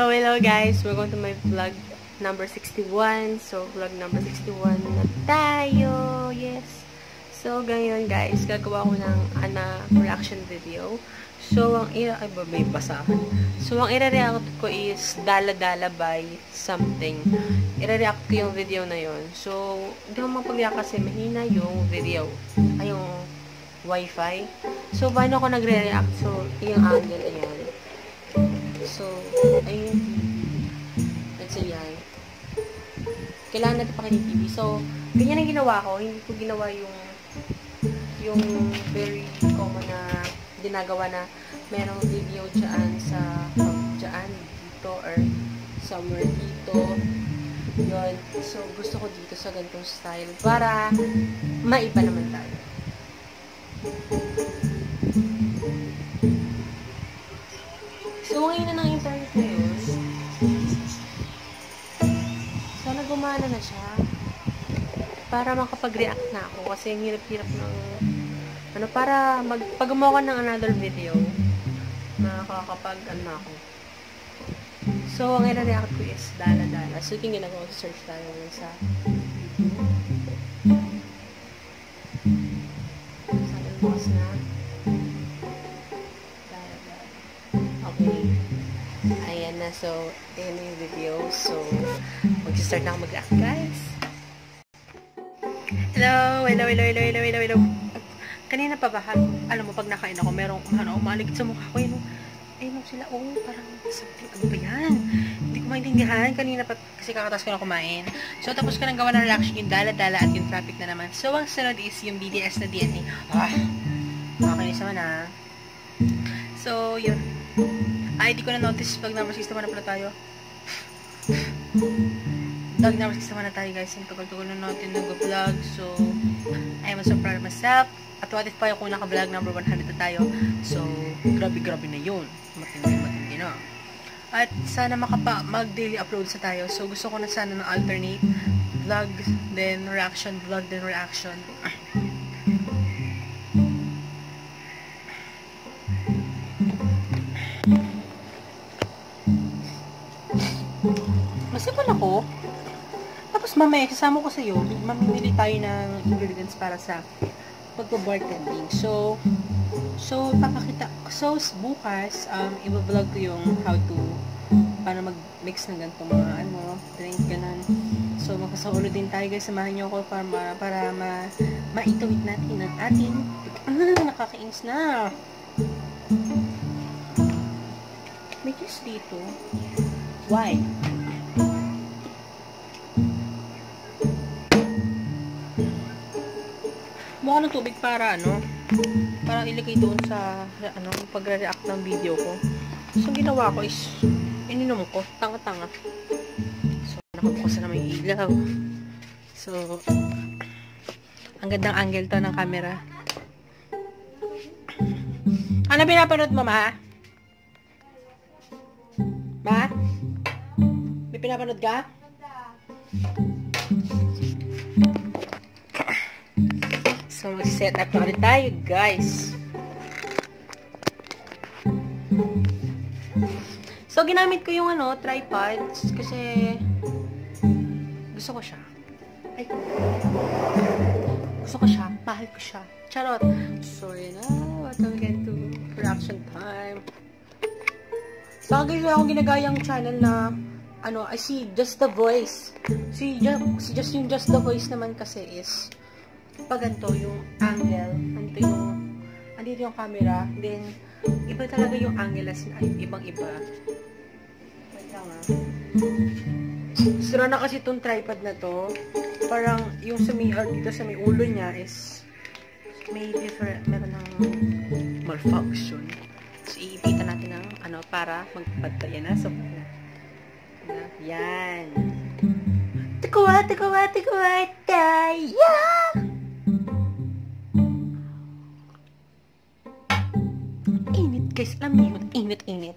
Hello guys! Welcome to my vlog number 61. So, vlog number 61 na tayo. Yes. So, ganyan guys. Gagawa ko ng reaction video. So, ang may basahan. So, ang i-react ko is Dala Dala by something. I-react ko yung video na yon. So, hindi ko mapag-react kasi mahina yung video. Ay, yung wifi. So, paano ako nagre-react? So, yung angle, ayan. So, ayun. Let's say yan. Kailangan natin pakinig TV. So, ganyan ang ginawa ko. Hindi ko ginawa yung very common na ginagawa na merong video dyan sa dyan, dito, or somewhere dito. Yun. So, gusto ko dito sa ganitong style para maiba naman tayo. So, ngayon na ng internet ngayon, sana gumana na siya para makapag-react na ako kasi hirap-hirap ng para pag gumawa ng another video makakapag ako. So, ang i-react ko is Dala Dala. So, yung ginagawa ko, search tayo sa bukas na Dala Dala. Okay. Ayan na. So, ayan na yung video. So, mag-start na ako mag-react, guys. Hello! Hello! Kanina pa ba, alam mo, pag nakain ako, merong umaligid sa mukha ko, ayun sila, parang something, ano ba yan? Hindi ko maintindihan, kanina pa, kasi kakatas ko na kumain. So, tapos ko nang gawa ng reaction yung Dala Dala at yung Traffic na naman. So, ang sunod is yung BTS na DNA. Nakakainis naman So, yun. Hindi ko na-notice pag number 61 na pala tayo. Vlog number 61 na tayo, guys. Ang tagal-tagal na natin nag-vlog. So, I am so proud of myself. At what if pa yung kung naka-vlog number 100 na tayo. So, grabe na yun. Matindi na. At sana mag-daily upload sa tayo. So, gusto ko na sana ng alternate vlog, then reaction, vlog, then reaction. Masipon ako. Tapos mamaya, kasama ko sa'yo, mamimili tayo ng ingredients para sa pagpo-bartending. So, papakita. So, bukas, i-vlog ko yung how to, paano mag-mix ng ganitong mga, drink, ganun. So, magkasaulo din tayo, guys. Samahan nyo ako para maitawid natin ang ating, nakakainis na. May kiss dito. Why? Mukha ng tubig para para ilagay doon sa pagre-react ng video ko. So, ginawa ko is ininom ko, tanga-tanga. So, nakabukas na may ilaw. So, ang gandang angle to ng camera. Ano pinapanood mo, Ma? Ma? May pinapanood ka? So, mag-set up na ulit tayo, guys. So, ginamit ko yung tripod kasi gusto ko siya. Gusto ko siya. Mahal ko siya. Charot. So, yun na. What we get to reaction time. So, guys, wala akong ginagayang channel na I see Just the Voice. Si Just the Voice naman kasi is pag ganito yung angle, andito yung camera, then iba talaga yung angle as ibang-iba. Wait lang sira na kasi itong tripod na to. Parang yung sa may dito sa may ulo niya is may different, meron ng malfunction. So, iipitan natin ng para magpatayan na. So, yan. Tikuwa, tayo! Guys, alam niyo, init.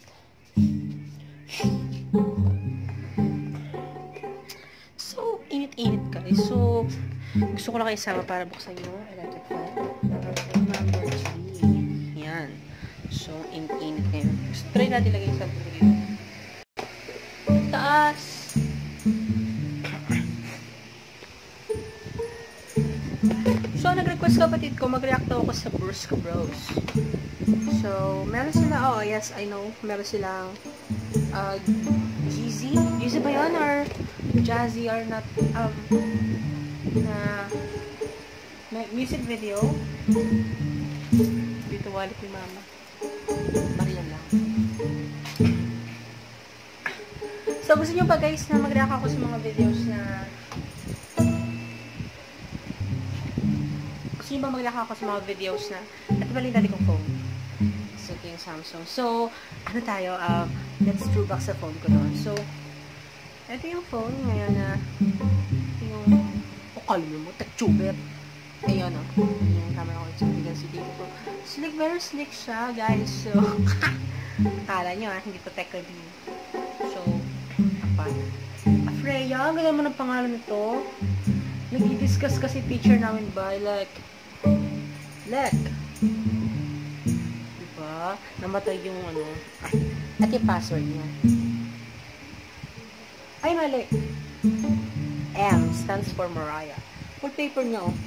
So, init guys. So, gusto ko lang kayo isama para buksan yung electric fan. Number 3. Yan. So, init ngayon. So, try natin lagay sa video. Tapos kapatid ko, mag-react ako sa Brusco Bros. So, meron sila, oh yes, I know, meron silang Jeezy. Jeezy ba yun? Or Jazzy or not, na music video. Dito wallet ni mama. Marian lang. So, gusto nyo ba guys na mag-react ako sa mga videos na mag-react ako sa mga videos na ito ba yung dati kong phone? So, ito yung Samsung. So, ano tayo? Let's throwback sa phone ko doon. So, ito yung phone ngayon na yung kalmo mo, tech-tuber. Ayun, yung camera ko. So, bigyan si dito. Slick, very slick siya, guys. So, akala nyo, hindi to tech review. So, apa? Freya, ang ganda mo ng pangalan nito. Nag-discuss kasi teacher namin ba, like, diba? Namatay yung ano, at yung password niya. Ay, mali. M stands for Mariah. Wallpaper niya, oh.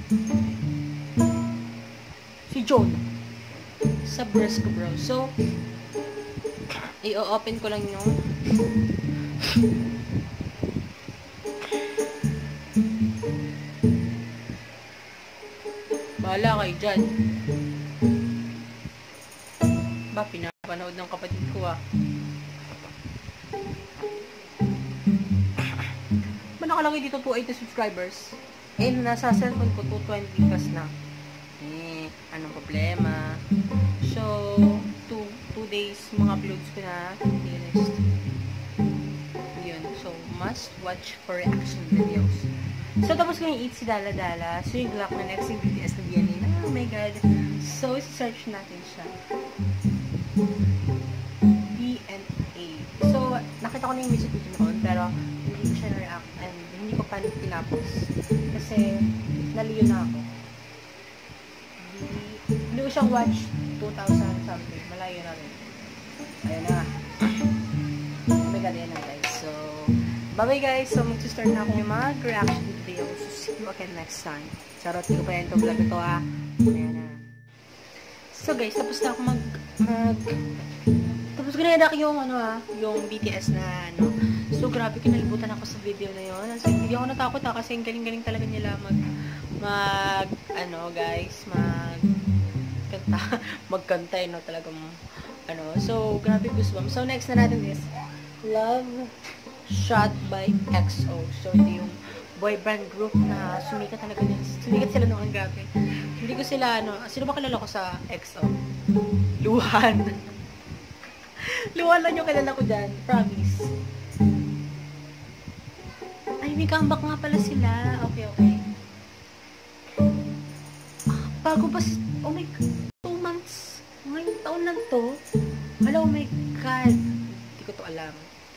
Si John. Sa Brusco Bros. So, i-open ko lang yung bahala kayo dyan. Ba, pinapanood ng kapatid ko, ah. Ba, nakalagay dito 280 subscribers. Eh, nasa cellphone ko 220 plus na. Eh, anong problema? So, 2 days mga uploads ko na. Next. Yun. So, must watch for reaction videos. So, tapos ko yung eat si Dala Dala. So, yung Glock na next yung BTS na DNA. Oh my god. So, search natin siya. DNA. So, nakita ko na yung music video noon, pero hindi ko siya na-react and hindi ko pa tinapos. Kasi, naliyo na ako. Hindi ko siyang watch 2,000 something. Malayo na rin. Ayan na. Oh my god, ayan na guys. So, bye-bye guys. So, mag-start na ako yung mga reaction videos. So, see you again next time. Charot, hindi ko pa yan itong vlog ito ah. Ayan na. So guys, tapos na ako tapos ko na yung yung BTS na So, grabe, kinalibutan ako sa video na yun. Kasi hindi ako natakot kasi ang galing-galing talaga nila magkanta talagang So, grabe goosebumps. So, next na natin is Love Shot by EXO. So, ito yung boy band group na sumikat talaga nila. Sumikat sila noon, grabe. Hindi ko sila, sino ba kilala ko sa EXO? Luhan. Luhan lang yung kilala ko dyan. Promise. Ay, may comeback nga pala sila. Okay. Bago pa, oh my god, 2 months. Ngayong taon lang to. Hello, oh my god. Hindi ko to alam.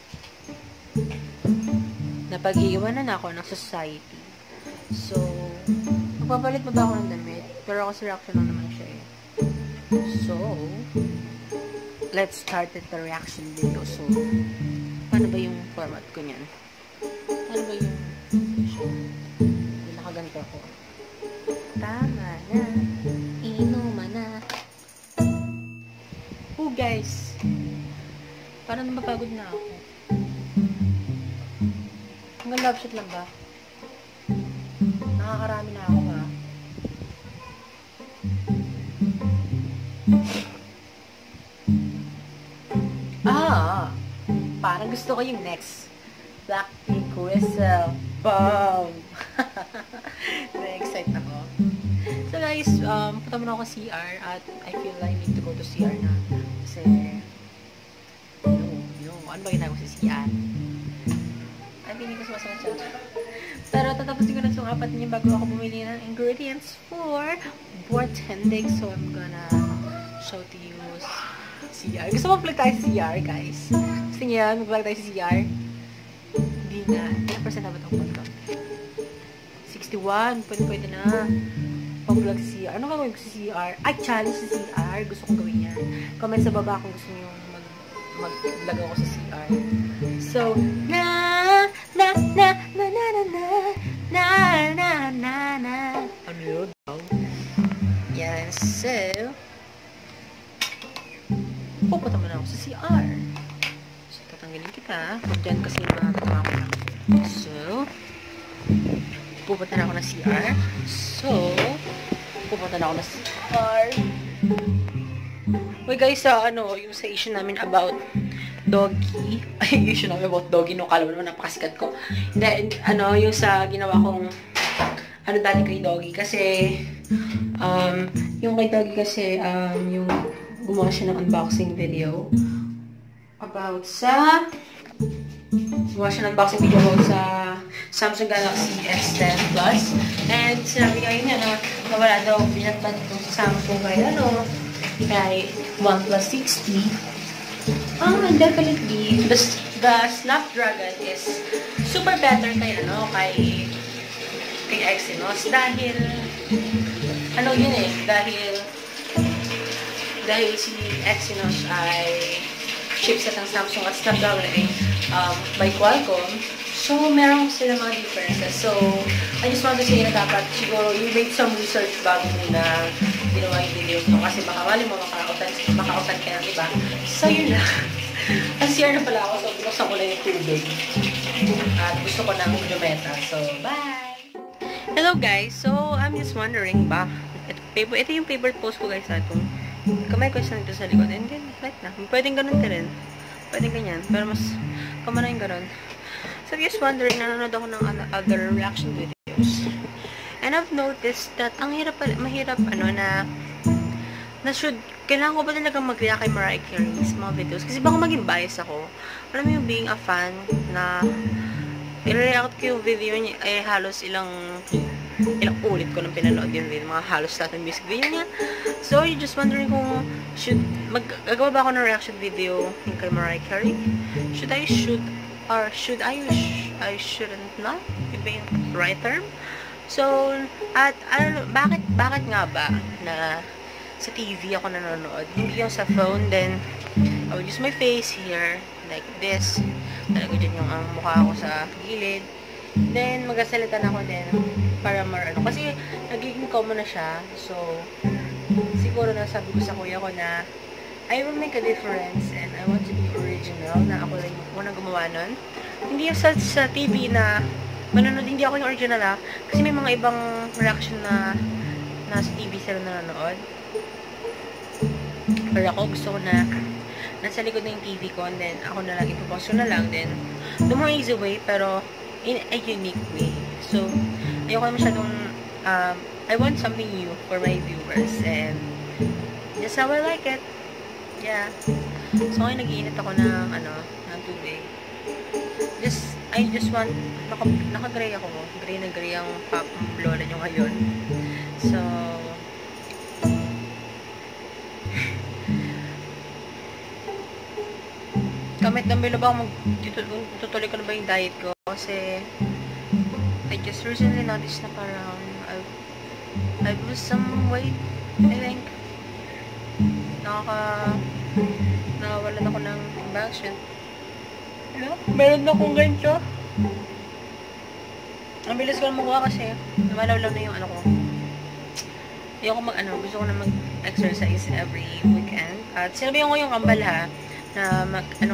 Napag-iiwanan ako ng society. So, magpapalit mo ba ako ng damit? Pero kasi reaction lang naman siya eh. So, let's start the reaction video. So, paano ba yung format ko niyan? Paano ba yung nakaganto ako? Tama na. Inuman na. Oh guys, parang mapagod na ako. Hanggang love shot lang ba? Nakakarami na ako ha. Parang gusto ko yung next. Blackpink Whistle. Boom! Na-excite ako. So guys, punta muna ako CR at I feel like I need to go to CR na. Kasi, ano ba ginagawa sa CR? Ay, hindi ko sumasama siya. Pero tatapusin ko na itong apat niya bago ako bumili ng ingredients for bartending. So I'm gonna show to you CR. Gusto mo plug tayo sa CR, guys? Gusto niyo yan? Mag-plug tayo sa CR? Hindi na. 10% na ba itong plug? 61. Pwede na. Pag-plug sa CR. Ano gagawin ko sa CR? Ay, challenge sa CR. Gusto kong gawin yan. Comment sa baba kung gusto niyo mag-vlog ako sa CR. So, ano yun? So, pupunta muna ako sa CR. So, tatanggalin kita. Diyan kasi makakatawa ko lang. So, pupunta na ako ng CR. So, pupunta na ako ng CR. Uy guys, yung sa issue namin about doggy. Ay, issue namin about doggy. No, kala mo naman napakasikat ko. Hindi, yung sa ginawa kong dati kay doggy. Kasi, yung kay doggy kasi, yung gumawa siya ng unboxing video about sa Samsung Galaxy S10 Plus. And sinabi kayo niya na wala daw binatbat itong sa Samsung kay OnePlus 60. Definitely, the Snapdragon is super better kay Exynos dahil dahil si Exynos ay chipset ng Samsung at Snapdragon ay by Qualcomm. So, meron sila mga differences. So, I just want to say na dapat siguro you make some research bago muna ginawa yung video ito. Kasi baka mali mo makautan ka ng iba. So, yun lang. Kasi na pala ako. So, binuksan ko lang yung tubig. At gusto ko ng Jumeta. So, bye! Hello guys! So, I'm just wondering ba? Ito yung favorite post ko guys sa itong kamay ko isa nito sa likod. And then, like na. Pwedeng ganun ka rin. Pwedeng ganyan. Pero mas kamana yung ganun. So, just wondering, nanonood ako ng other reaction videos. And I've noticed that ang mahirap kailangan ko ba talagang mag-react kay Mariah Carey sa mga videos? Kasi baka maging bias ako. Alam mo yung being a fan na i-react ko yung video niya ay halos ilang ulit ko nang pinanood yung video. Mga halos lahat ng music video niya. So, you're just wondering kung gagawa ba ako ng reaction video yung kay Mariah Carey? Should I shouldn't not? Iba yung right term? So, at bakit nga ba na sa TV ako nanonood? Hindi yung sa phone, then I would use my face here, like this. Talaga dyan yung mukha ko sa gilid. Then, magasalita na ako din para kasi nagiging common na siya. So, siguro na sabi ko sa kuya ko na I will make a difference and I want to be original na ako rin yung unang gumawa nun. Hindi yung sa TV na manonood, hindi ako yung original kasi may mga ibang reaction na nasa TV sila nanonood. Pero ako gusto ko na nasa likod na yung TV ko and then ako na lang ipopost ko na lang, then the more easy way pero in a unique way. So, ayoko na masyadong I want something new for my viewers and just how I like it. Yeah. So, ngayon nag-iinit ako ng tubig. I just want, naka-gray ako. Gray na gray ang lola nyo ngayon. So, comment down below ba tutuloy ko na ba yung diet ko? Kasi, I just recently noticed na parang, I've lost some weight, I think. Nawalan ako ng embarrassment. Meron na akong ganito. Ang bilis ko na mukha kasi lumalaw lang na yung ko. Ayoko gusto ko na mag-exercise every weekend. At sinabi ko yung kambal na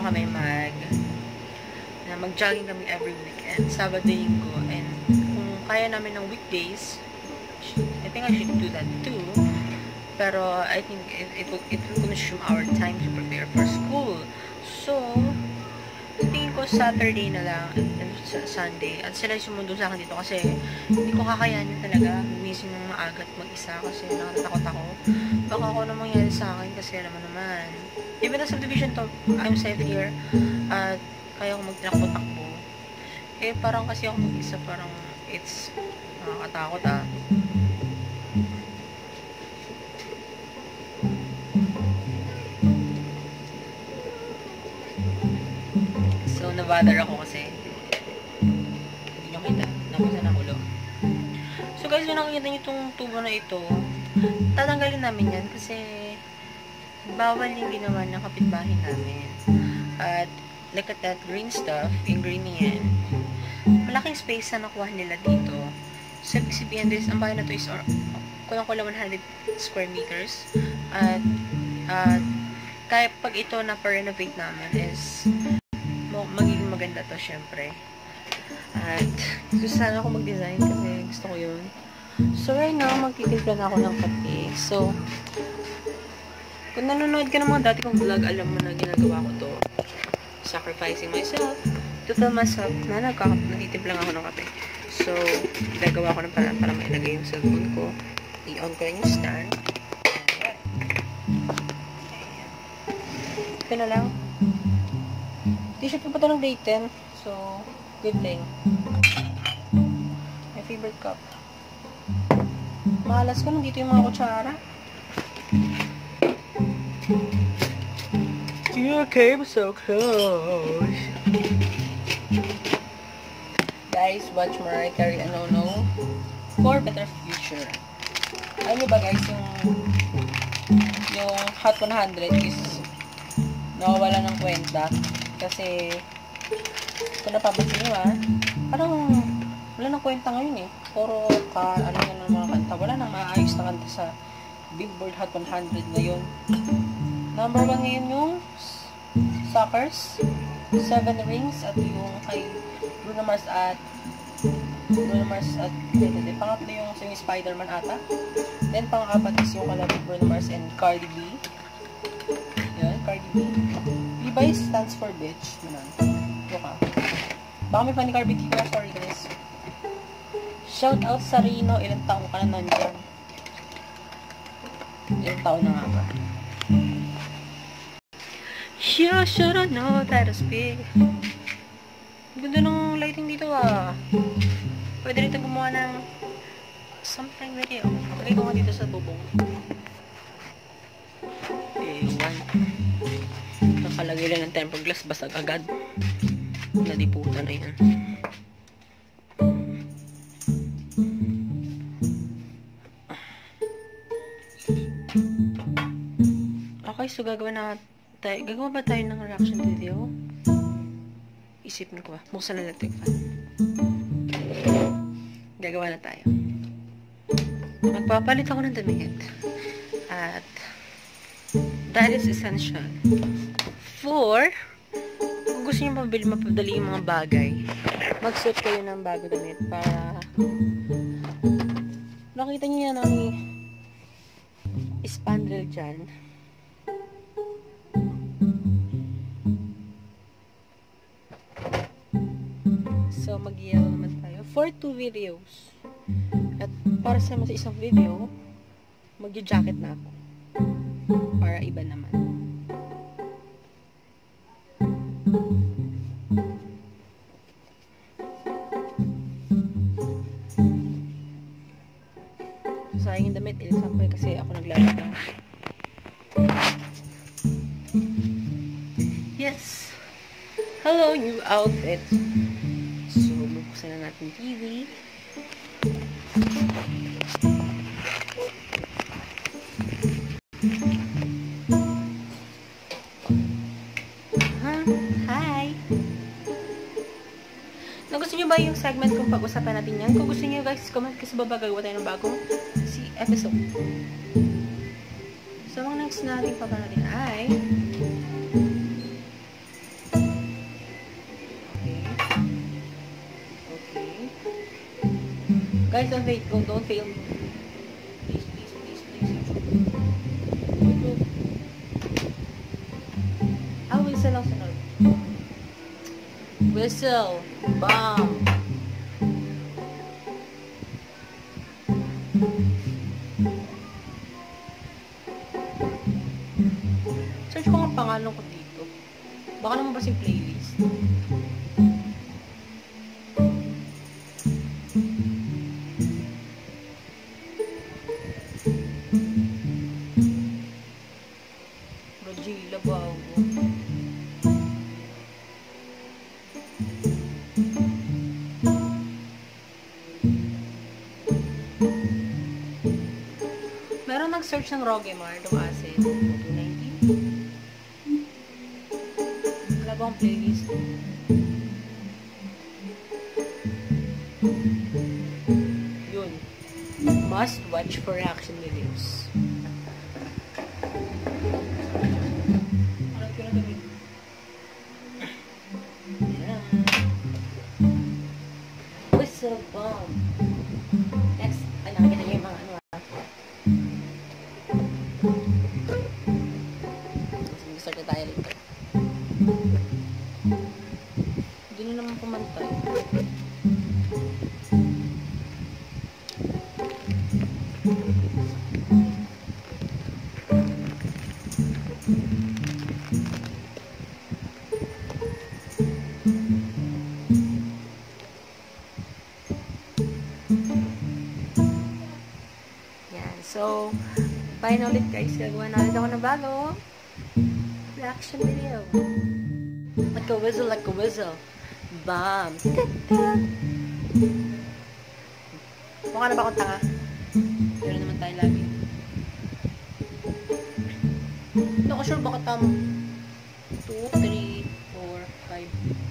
mag-jogging kami every weekend, Sabado, Linggo. And kung kaya namin ng weekdays, I think I should do that too. Pero I think it will consume our time to prepare for school. So, tingin ko Saturday na lang and Sunday. At sila yung sumundo sa akin dito kasi hindi ko kakayanin talaga gumising ng maaga at mag-isa kasi natatakot ako. Baka ako na mangyari sa akin kasi alam mo naman. Even sa subdivision to, I'm safe here. At kaya ko magtinakbo-takbo. Eh, parang kasi ako mag-isa, parang it's nakakatakot So, nabother ako kasi hindi nyo kita. Nakusan ang ulo. So, guys, kung nakikita nyo itong tubo na ito, tatanggalin namin yan kasi bawal yung ginawa ng kapitbahay namin. At look at that green stuff, yung green yan. Malaking space na nakuha nila dito. So, sabihin this, ang bahay na to is kulang 100 square meters. At kaya pag ito na pa-renovate namin is magiging maganda to, syempre. At gusto sana ako mag-design kasi gusto ko yun. So right now, magtitimpla na ako ng kape. So, kung nanonood ka ng mga dati kong vlog, alam mo na ginagawa ko to. Sacrificing myself to film myself na nagtitimpla nga ako ng kape. So, ginagawa ko ng paraan para mailagay yung cellphone ko. I-on ko yung stand. Ito na lang. T-shirt ko pa ito ng day 10. So, good thing. My favorite cup. Mahalas ko, nandito yung mga kutsara. You came so close. Guys, watch Mariah Carey and No for better future. Alam niyo ba guys, yung Hot 100 is nawawala ng kwenta. Kasi, kung napapansin nyo parang wala nang kwenta ngayon eh. Puro ano yan ng mga kanta. Wala nang maayos na kanta sa Billboard Hot 100 ngayon. Number 1 ngayon yung Suckers, 7 Rings, at yung kay Bruno Mars at pangatlo yung Spider-Man ata. Then pang-apat is yung kalabit Bruno Mars and Cardi B. Yan, Cardi B. Levi stands for bitch. Buka. Baka may pani Cardi B. Sorry guys. Shout out sa Rino. Ilang taon ka na nandyan? Ilang taon na nga ba? You should've known that it's big. Ganda ng lighting dito Pwede rin gumawa ng something video. Lagay ko nga dito sa bubong. Ewan. Nakalagay lang ng tempered glass, basag agad. Nadiputan na yan. Okay, so gagawa ba tayo ng reaction video? Isipin ko buksan na natin yung fan. Gagawa na tayo. Magpapalit ako ng damit. At that is essential for kung gusto nyo mapadali yung mga bagay, mag-suit kayo ng bago damit para nakita nyo yan ang spandrel dyan. So, mag-yellow naman tayo for 2 videos. At para sa isang video, mag-jacket na ako. Para iba naman. Sayang yung damit. Example kasi ako naglalagay. Yes! Hello, new outfit. So, buksan na natin TV. Hi! Nagusto nyo ba yung segment kung pag-usapan natin yan? Kung gusto nyo guys, comment ka sa baba, gagawa tayo ng bagong episode. So, ang next natin pa natin ay guys, don't fail me. Please. Whistle lang sunod. Whistle. Bam. Search ko ang pangalan ko dito. Baka naman ba yung playlist? Rojila bago. Meron nag-search ng Rogemar, itong acid. 290. Wala ba akong playlist? Yun. must watch for reaction videos. Whistle bomb. Next, ay nakikita niyo yung mga ano ah. Start na tayo rito. Hindi na naman pumantay. So, bye na ulit guys. Gagawa na ulit ako ng bago reaction video. Like a whistle, like a whistle. Bam! Mukha na ba akong tanga? Pero naman tayo lagi. Hindi ako sure baka tama. 2, 3, 4,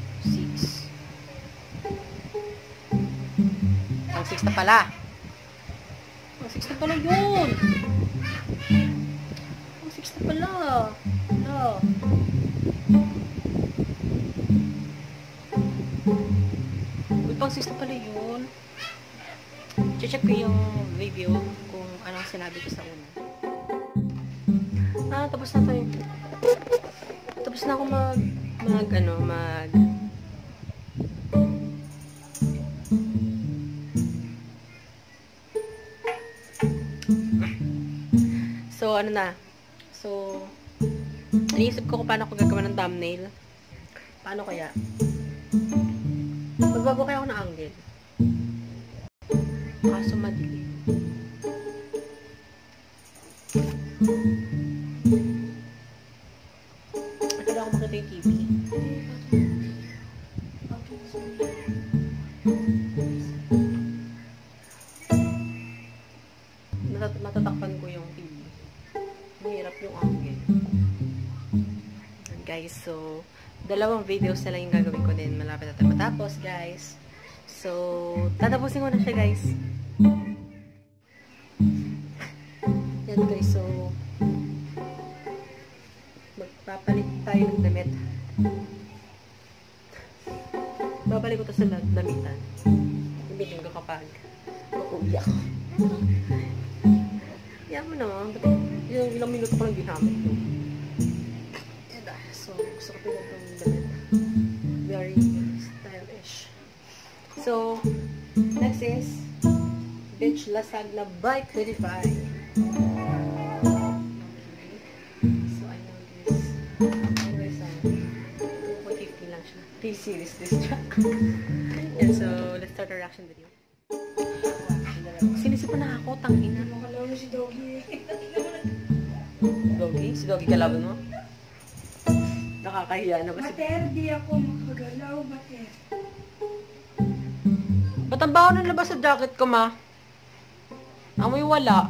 5, 6. Ang 6 na pala. Ang 6 na pala yun. Ang 6 na pala. Wala. Uy, pang 6 na pala yun. Check ko yung video kung anong sinabi ko sa una. Tapos na tayo. Tapos na ako mag So, ano na. So, naisip ko kung paano ako gagawa ng thumbnail. Paano kaya? Magbago kaya ako ng angle. Kaso madilim. Ito na ako makita yung TV. Matatakpan ko yung TV. Mahirap yung angle. And guys, so, dalawang videos na lang yung gagawin ko din. Malapit na tayo matapos, guys. So, tatapusin ko na siya, guys. Yan, guys. So, magpapalit tayo ng damit. Babalik ko to sa damitan. Ibitin ko kapag mag-uwi ako. Yan mo naman. Yung ilang minuto ko lang ginamit ko. So, gusto ko pinag itong damit. Very stylish. So, next is Beach Lasagna by Quidify. So, I know this. Anyways, 2.50 lang siya. T-series this track. And so, let's start our reaction video. Sinisipan na ako, tangina. Makalawa si Doggy. Doggy? Si Doggy kalaban mo? Nakakahiya na ba si... Mater, di ako makagalaw, Mater. Ba't ang baho ng labas sa jacket ko, ma? Amoy wala.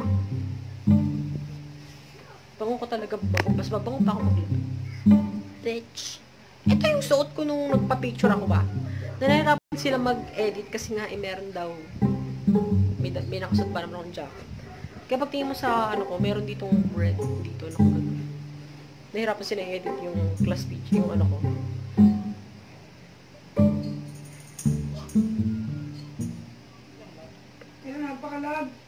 Bango ko talaga. Mas mabango pa ako magluto. Bitch. Ito yung suot ko nung nagpa-picture ako ba? Nanahirapan sila mag-edit kasi nga meron daw. May nakasuot pa naman akong jacket. Kaya pag tingin mo sa ano ko, meron ditong red dito na kung gano'n. Nahirapan sila i-edit yung class speech, yung ano ko. Pero napakalab.